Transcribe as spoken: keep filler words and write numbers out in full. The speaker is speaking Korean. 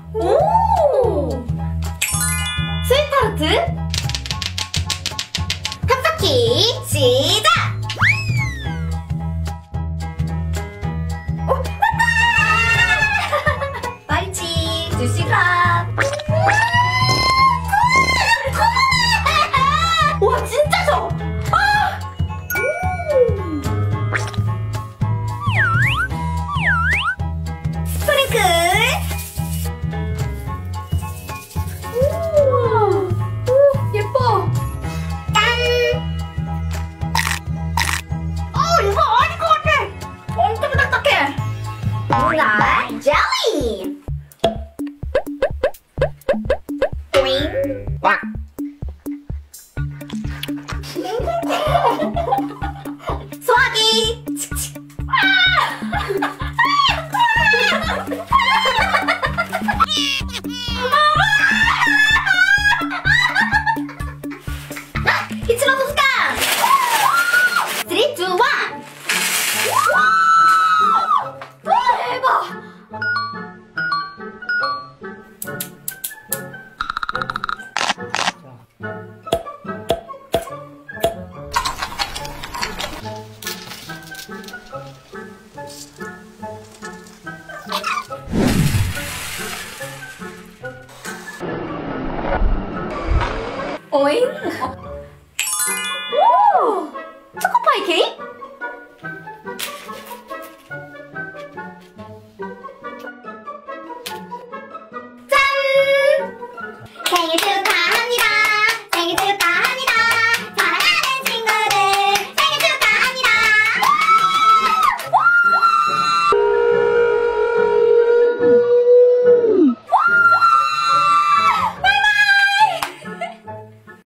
오! 스위트하트 탑쌓기 시작! 오! 왔다! 파이치 두 시간. 와 진짜 져! 아! 스프링클. 우와. 오, 예뻐. 짠. 어, 이거 아닌 것 같아. 엄청 딱딱해. 문화 젤리. 윙. 꽉. 소화기. 이치로 도스카. 삼, 이, 일. 대박. 오잉?